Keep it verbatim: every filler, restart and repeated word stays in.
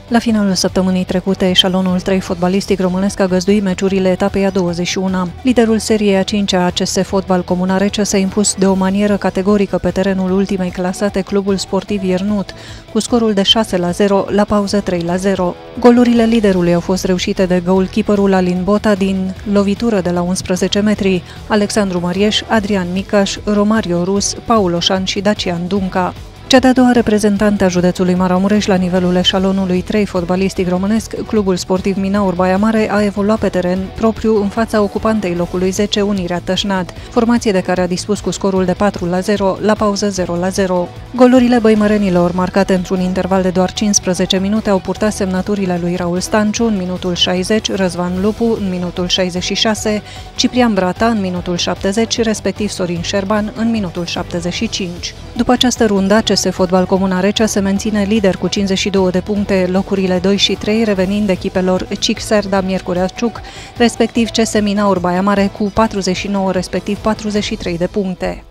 La finalul săptămânii trecute, eșalonul trei fotbalistic românesc a găzduit meciurile etapei a douăzeci și una. Liderul seriei a cincea A C S Fotbal Comuna Rece s-a impus de o manieră categorică pe terenul ultimei clasate, Clubul Sportiv Iernut, cu scorul de șase la zero, la pauză trei la zero. Golurile liderului au fost reușite de goalkeeperul Alin Bota din lovitură de la unsprezece metri, Alexandru Mărieș, Adrian Micaș, Romario Rus, Paul Oșan și Dacian Dunca. Cea de-a doua reprezentantă a județului Maramureș la nivelul eșalonului trei fotbalistic românesc, Clubul Sportiv Minaur Baia Mare a evoluat pe teren propriu în fața ocupantei locului zece, Unirea Tășnad, formație de care a dispus cu scorul de patru la zero, la pauză zero la zero. Golurile băimărenilor, marcate într-un interval de doar cincisprezece minute, au purtat semnăturile lui Raul Stanciu în minutul șaizeci, Răzvan Lupu în minutul șaizeci și șase, Ciprian Brata în minutul șaptezeci, respectiv Sorin Șerban în minutul șaptezeci și cinci. După această rundă, A C S Fotbal Comuna Recea se menține lider cu cincizeci și două de puncte, locurile doi și trei revenind echipelor Cic Serda Miercurea Ciuc, respectiv C S Minaur Baia Mare cu patruzeci și nouă, respectiv patruzeci și trei de puncte.